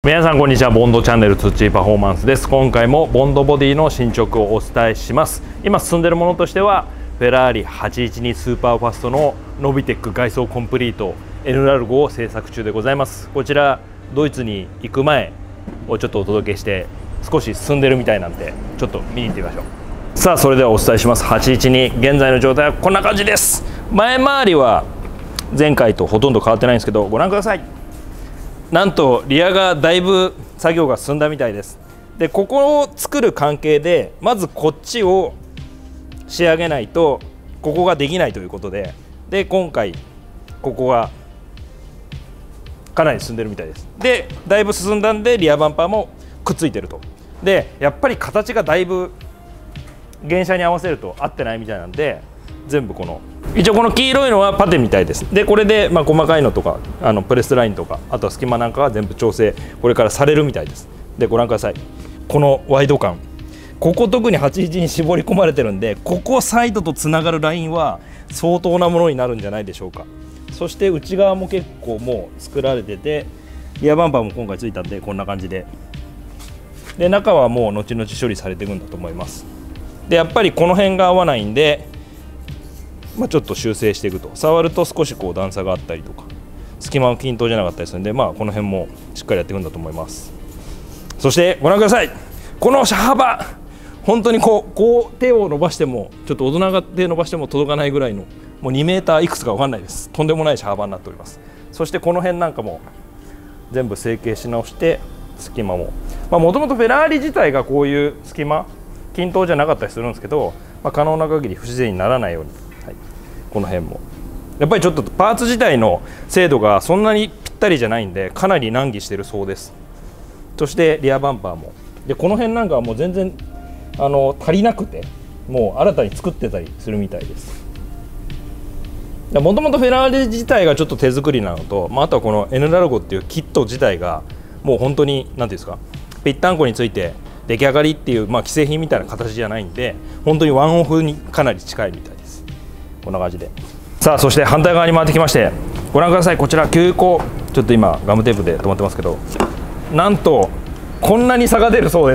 皆さんこんにちは。ボンドチャンネルツッチーパフォーマンスです。今回もボンドボディの進捗をお伝えします。今進んでいるものとしてはフェラーリ812スーパーファストのノビテック外装コンプリート N ラルゴを製作中でございます。こちらドイツに行く前をちょっとお届けして少し進んでるみたいなんでちょっと見に行ってみましょう。さあそれではお伝えします。812現在の状態はこんな感じです。前回りは前回とほとんど変わってないんですけど、ご覧ください。なんとリアがだいぶ作業が進んだみたいです。でここを作る関係でまずこっちを仕上げないとここができないということで、今回ここがかなり進んでるみたいです。でだいぶ進んだんでリアバンパーもくっついてると。でやっぱり形がだいぶ原車に合わせると合ってないみたいなんで、全部この一応この黄色いのはパテみたいです。でこれで細かいのとかプレスラインとかあとは隙間なんかは全部調整これからされるみたいです。でご覧ください。このワイド感、ここ特に81に絞り込まれてるんで、ここサイドとつながるラインは相当なものになるんじゃないでしょうか。そして内側も結構もう作られてて、リアバンパーも今回ついたんでこんな感じで、中はもう後々処理されていくんだと思います。でやっぱりこの辺が合わないんでちょっと修正していくと、触ると少しこう段差があったりとか隙間が均等じゃなかったりするんで、この辺もしっかりやっていくんだと思います。そしてご覧ください。この車幅、本当にこう手を伸ばしてもちょっと大人が手伸ばしても届かないぐらいの、もう2メーターいくつか分かんないです。とんでもない車幅になっております。そしてこの辺なんかも全部成形し直して、隙間ももともとフェラーリ自体がこういう隙間均等じゃなかったりするんですけど、可能な限り不自然にならないように、この辺もやっぱりちょっとパーツ自体の精度がそんなにぴったりじゃないんでかなり難儀してるそうです。そしてリアバンパーもでこの辺なんかはもう全然足りなくて、もう新たに作ってたりするみたいです。もともとフェラーリ自体がちょっと手作りなのと、あとはこの N ラルゴっていうキット自体がもう本当に何ていうんですか、ぴったんこについて出来上がりっていう既製品みたいな形じゃないんで、本当にワンオフにかなり近いみたいです。こんな感じで。さあそして反対側に回ってきまして、ご覧ください。こちら急行、ちょっと今ガムテープで止まってますけど、なんとこんなに差が出るそうです。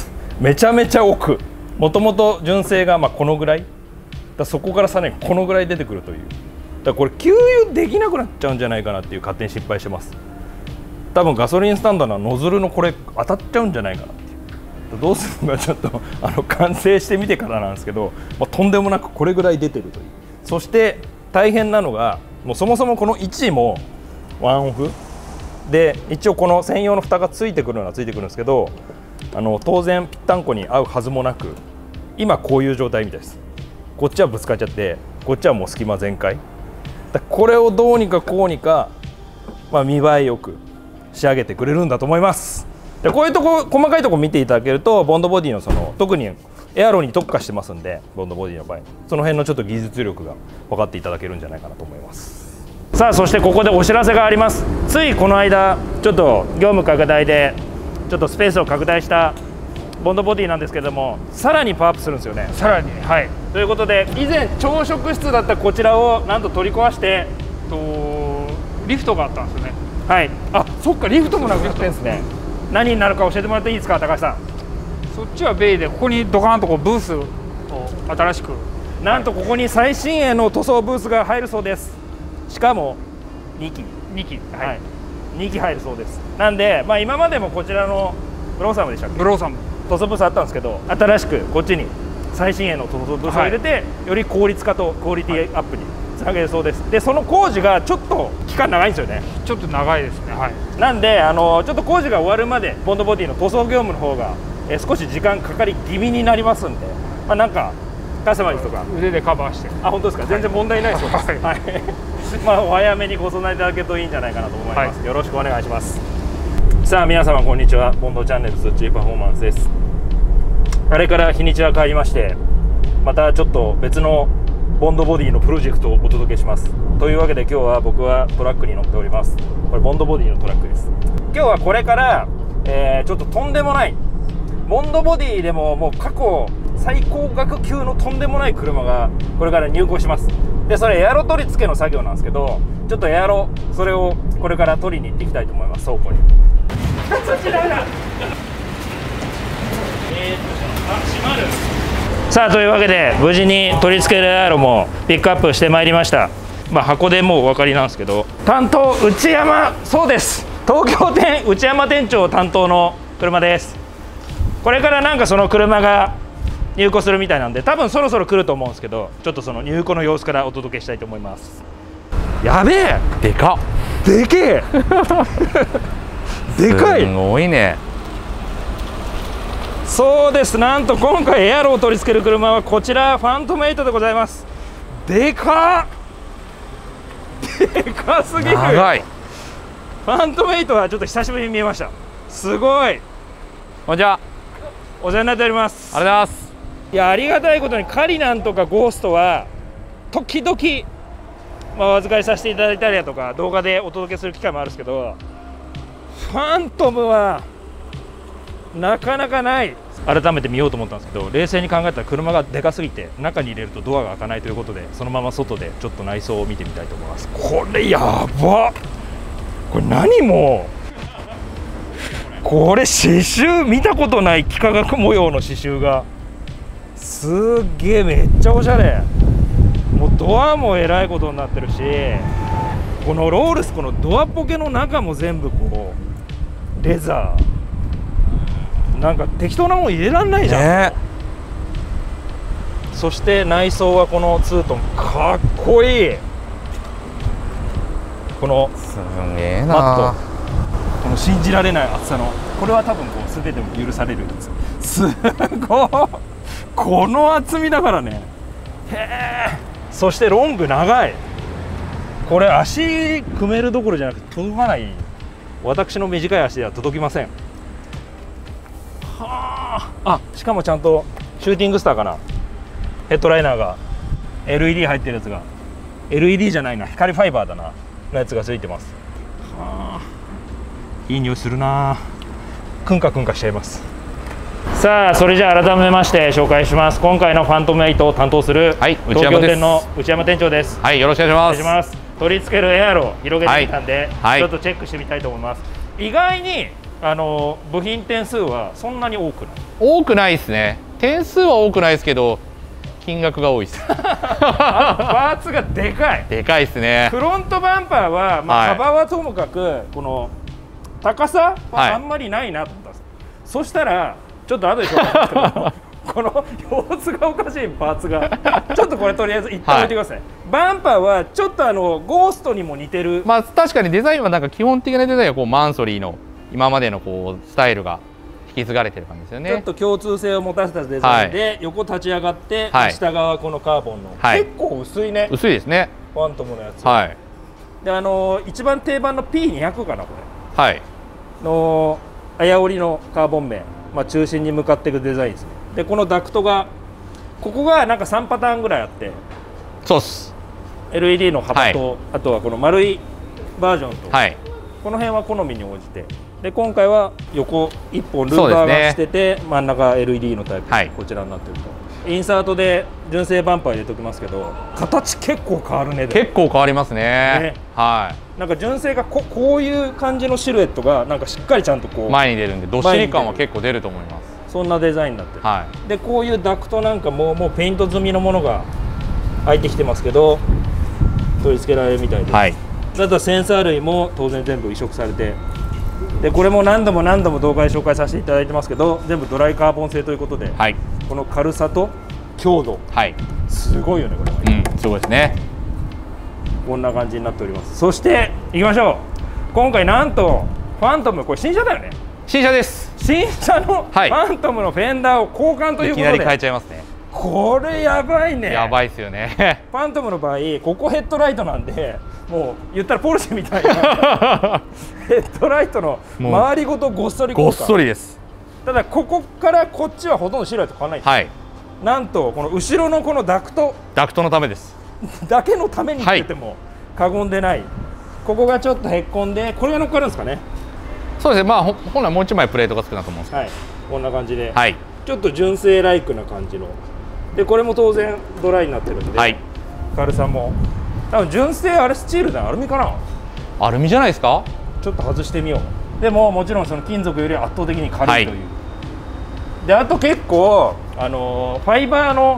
めちゃめちゃ奥、もともと純正がこのぐらいだ、そこからさらにこのぐらい出てくるという、だこれ給油できなくなっちゃうんじゃないかなっていう勝手に心配してます。多分ガソリンスタンドのノズルのこれ当たっちゃうんじゃないかなっていう、どうするのかちょっと完成してみてからなんですけど、とんでもなくこれぐらい出てるという。そして大変なのが、もうそもそもこの位置もワンオフで、一応この専用の蓋がついてくるのはついてくるんですけど、当然ぴったんこに合うはずもなく、今こういう状態みたいです。こっちはぶつかっちゃって、こっちはもう隙間全開だ。これをどうにかこうにか、見栄えよく仕上げてくれるんだと思います。でこういうとこ細かいところ見ていただけると、ボンドボディの特にエアロに特化してますんで、ボンドボディの場合その辺のちょっと技術力が分かっていただけるんじゃないかなと思います。さあそしてここでお知らせがあります。ついこの間ちょっと業務拡大でちょっとスペースを拡大したボンドボディなんですけれども、さらにパワーアップするんですよね。さらに、はい。ということで、以前朝食室だったこちらをなんと取り壊して、 リフトがあったんですよね。 はい。 あ、そっか、リフトもなくなってんですね。 何になるか教えてもらっていいですか、高橋さん。 そっちはベイで、ここにドカーンとブースを新しく、 なんとここに最新鋭の塗装ブースが入るそうです。しかも2機、はい、2機入るそうです。なんで、今までもこちらのブローサムでしたっけ、 ブローサム塗装ブースあったんですけど、新しくこっちに最新鋭の塗装ブースを入れて、より効率化とクオリティアップにつなげるそうです。でその工事がちょっと期間長いんですよね。 ちょっと長いですね。はい。 なんでちょっと工事が終わるまでボンドボディの塗装業務の方が少し時間かかり気味になりますんで、なんかカスタマーとか腕でカバーして、 あ、本当ですか、全然問題ないそうです。はい、お早めにご備えいただけるといいんじゃないかなと思います。はい、よろしくお願いします。さあ皆様こんにちは。ボンドチャンネルツッチーパフォーマンスです。あれから日にちは変りまして、またちょっと別のボンドボディのプロジェクトをお届けします。というわけで今日は僕はトラックに乗っております。これボンドボディのトラックです。今日はこれから、ちょっととんでもないボンドボディでももう過去最高額級のとんでもない車がこれから入庫します。でそれエアロ取り付けの作業なんですけど、ちょっとエアロそれをこれから取りに行っていきたいと思います。倉庫に。 閉まる。さあというわけで無事に取り付けるエアロもピックアップしてまいりました。まあ、箱でもうお分かりなんですけど、担当内山、そうです、東京店内山店長担当の車です。これからなんかその車が入庫するみたいなんで、多分そろそろ来ると思うんですけど、ちょっとその入庫の様子からお届けしたいと思います。やべえ、 でかっ、 でけえでかい、 すごいね。 そうです、なんと今回エアロを取り付ける車はこちらファントム8でございます。でかっ、でかすぎる。 長い。 ファントム8はちょっと久しぶりに見えました。すごい。 こんにちは。 お世話になっております。 ありがとうございます。 いや、ありがたいことにカリナンとかゴーストは時々、お預かりさせていただいたりだとか動画でお届けする機会もあるんですけど、ファントムはなかなかない。改めて見ようと思ったんですけど、冷静に考えたら車がでかすぎて中に入れるとドアが開かないということで、そのまま外でちょっと内装を見てみたいと思います。これやばっ、これ何もこれ刺繍、見たことない幾何学模様の刺繍がすっげえ、めっちゃおしゃれ。もうドアもえらいことになってるし、このロールス、このドアポケの中も全部こうレザー、なんか適当なもん入れらんないじゃん、ね。そして内装はこのツートン、かっこいい。このすげえマッな。 ト、この信じられない厚さの、これは多分こう全ても許されるやつ。すごい、この厚みだからね。へえ。そしてロング長い。これ足組めるどころじゃなくて届かない。私の短い足では届きません。はあ。しかもちゃんとシューティングスターかな、ヘッドライナーが LED 入ってるやつが、 LED じゃないな、光ファイバーだなのやつがついてます。はあ、いい匂いするな。くんかくんかしちゃいます。さあ、それじゃあ改めまして紹介します。今回のファントム8を担当する、 はい、 東京店の内山店長です。 はい、よろしくお願いします。 取り付けるエアロ広げてみたんで、 はい、 ちょっとチェックしてみたいと思います。意外に部品点数はそんなに多くない。 多くないですね。点数は多くないですけど金額が多いです。 パーツがでかい。 でかいですね。 フロントバンパーは、まあ、幅はともかくこの高さはあんまりないなと思ったんです。そしたらちょっと後で紹介しますけどこの様子がおかしいパーツがちょっとこれとりあえず一旦置いてください。バンパーはちょっとゴーストにも似てる。 まあ確かにデザインはなんか基本的なデザインはこうマンソリーの今までのこうスタイルが引き継がれてる感じですよね。 ちょっと共通性を持たせたデザインで、横立ち上がって、下側このカーボンの、結構薄いね。 薄いですね。 ファントムのやつ。 で一番定番の P200 かなこれ。 はい。 の綾織りのカーボン面、中心に向かっていくデザインですね。でこのダクトがここがなんか3パターンぐらいあって、 そうっす。 LED の幅と、あとはこの丸いバージョンと、この辺は好みに応じて。で今回は横1本ルーバーがしてて、真ん中 LED のタイプ、こちらになってると。インサートで純正バンパー入れておきますけど、形結構変わるね。 結構変わりますね。はい。 なんか純正がこういう感じのシルエットがなんかしっかりちゃんとこう前に出るんで、どっしり感は結構出ると思います。 そんなデザインになってる。でこういうダクトなんかもうペイント済みのものが入ってきてますけど、取り付けられるみたいです。あとはセンサー類も当然全部移植されて、でこれも何度も動画で紹介させていただいてますけど、全部ドライカーボン製ということで、この軽さと強度、すごいよねこれは。 すごいですね。 こんな感じになっております。そしていきましょう。今回なんとファントム、これ新車だよね。 新車です。 新車のファントムのフェンダーを交換ということで、 いきなり変えちゃいますね。 これやばいね。 やばいですよね。 ファントムの場合ここヘッドライトなんで、もう言ったらポルシェみたいなヘッドライトの周りごとごっそりごっそりです。 ただここからこっちはほとんどシルエット変わらないです。なんとこの後ろのこのダクトのためですだけのために言ってても過言でない。ここがちょっとへっこんで、これが乗っかるんですかね。 そうですね。まあ本来もう一枚プレートがつくなと思うんですけど、 こんな感じで、ちょっと純正ライクな感じので、これも当然ドライになってるんで、軽さも多分純正あれスチールだ、アルミかな。 アルミじゃないですか。 ちょっと外してみよう。 でももちろんその金属より圧倒的に軽いという、 はい、 であと結構ファイバーの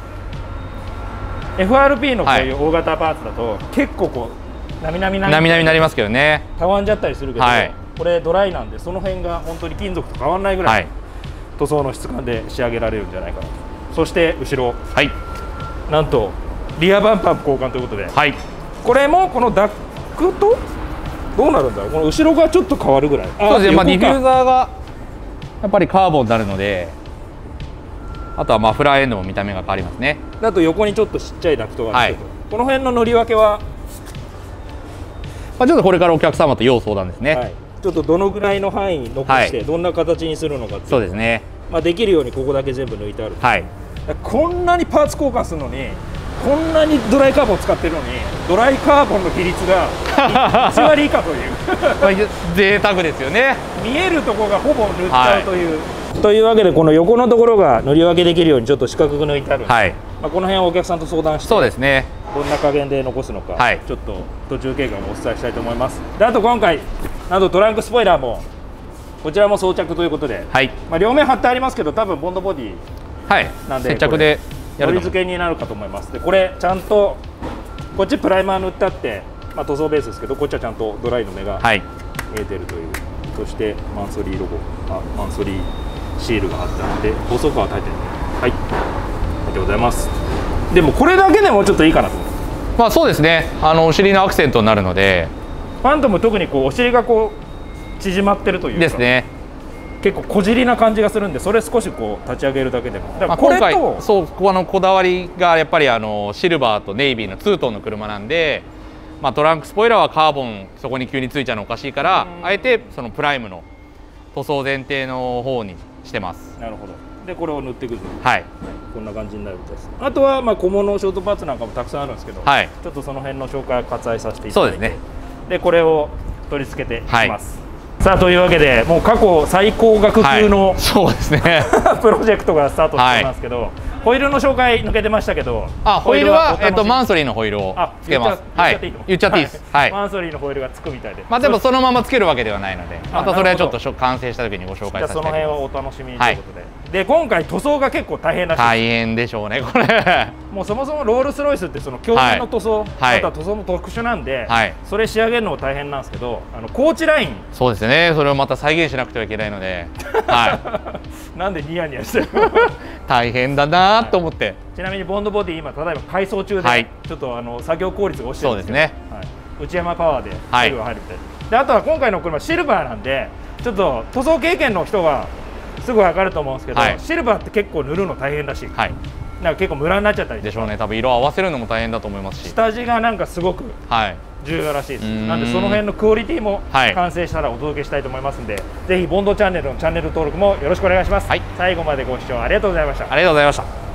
FRP のこういう大型パーツだと、結構こうなみなみになりますけどね、 たわんじゃったりするけど、 はい、 これドライなんでその辺が本当に金属と変わらないぐらい、塗装の質感で仕上げられるんじゃないかなと。そして後ろ、 はい、 なんとリアバンパー交換ということで、 はい、 これもこのダックとどうなるんだろう、この後ろがちょっと変わるぐらい。 そうですね、ディフューザーがやっぱりカーボンになるので、あとはマフラーエンドも見た目が変わりますね。 あと横にちょっとちっちゃいダクトがあるけど、 はい、 この辺の塗り分けは、 ちょっとこれからお客様と要相談ですね、 はい、ちょっとどのぐらいの範囲に残して、はい、どんな形にするのかっていう、 そうですね、 できるようにここだけ全部抜いてある、 はい、 こんなにパーツ交換するのに、こんなにドライカーボンを使ってるのに、ドライカーボンの比率が1割以下という贅沢ですよね。 見えるところがほぼ塗っちゃうという、はい、というわけでこの横のところが塗り分けできるようにちょっと四角く抜いてあるんで、はい、この辺はお客さんと相談して、 そうですね、 どんな加減で残すのか、 はい、 ちょっと途中経過もお伝えしたいと思います。であと今回なんとトランクスポイラーもこちらも装着ということで、はい、両面貼ってありますけど、多分ボンドボディなんで、 接着でのり付けになるかと思います。でこれちゃんとこっちプライマー塗ってあって、塗装ベースですけど、こっちはちゃんとドライの目が見えてるという、そしてマンソリーロゴ、マンソリーシールが貼ってあって、塗装カーは耐えてる、はい、ありがとうございます。でもこれだけでもちょっといいかなと思う。 そうですね、お尻のアクセントになるので、 ファントム特にこうお尻がこう縮まってるというかですね、 結構小尻な感じがするんで、それ少しこう立ち上げるだけでも、だからこれと今回そうこだわりがやっぱりシルバーとネイビーのツートンの車なんで、トランクスポイラーはカーボンそこに急についちゃうのおかしいから、あえてそのプライムの塗装前提の方にしてます。 なるほど。でこれを塗っていくと、 はい、 こんな感じになるみたいです。あとは小物ショートパーツなんかもたくさんあるんですけど、はい、ちょっとその辺の紹介を割愛させていただいて、そうですね、でこれを取り付けていきます。さあというわけで、もう過去最高額級の、 そうですねプロジェクトがスタートしてますけど、ホイールの紹介抜けてましたけど、 ホイールはマンソリーのホイールをつけます。言っちゃっていいです。 マンソリーのホイールがつくみたいで、 でもそのままつけるわけではないので、またそれはちょっと完成した時にご紹介させていただきます。 その辺はお楽しみにということで、で今回塗装が結構大変らしい。 大変でしょうねこれもうそもそもロールスロイスってその鏡面の塗装、あとは塗装も特殊なんで、それ仕上げるのも大変なんですけど、コーチライン、 そうですね、それをまた再現しなくてはいけないので、 なんでニヤニヤしてる大変だなと思って。 ちなみにボンドボディ今例えば改装中で、ちょっと作業効率が落ちてるんですけど、内山パワーで作業が入るみたいで、あとは今回の車シルバーなんで、ちょっと塗装経験の人がすぐ分かると思うんですけど、シルバーって結構塗るの大変らしい、なんか結構ムラになっちゃったりでしょうね。多分色合わせるのも大変だと思いますし、 下地がなんかすごく重要らしいです。なんでその辺のクオリティも完成したらお届けしたいと思いますので、ぜひボンドチャンネルのチャンネル登録もよろしくお願いします。最後までご視聴ありがとうございました。 ありがとうございました。